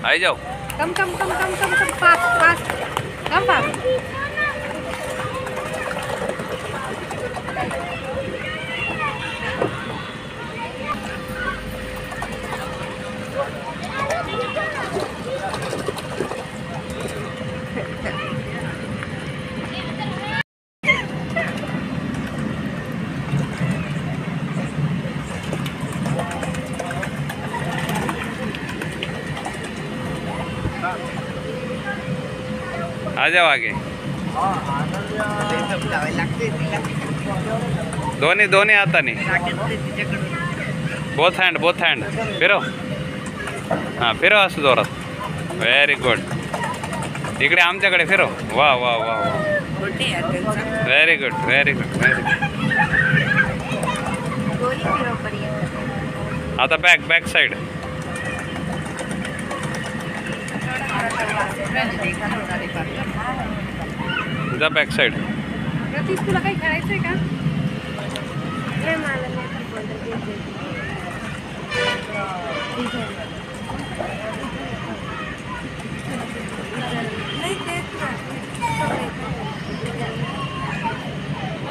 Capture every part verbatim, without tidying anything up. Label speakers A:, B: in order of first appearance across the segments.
A: आई जाओ।
B: Come come come come come come fast fast come fast.
A: आ जाओ आगे। दोन्ही दोन्ही हाताने बोथ हँड बोथ हँड फिरव। हां फिरव असं जोरात। Very good. इकडे आमच्याकडे फिरव। वा वा वा वा very good very good very good. आता बॅक बॅक साईड। जा बॅक साईड।
B: तुला काही खेळायचंय का?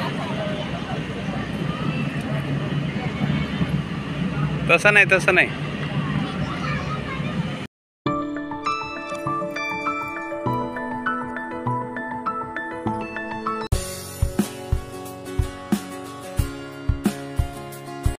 A: तसं नाही तसं नाही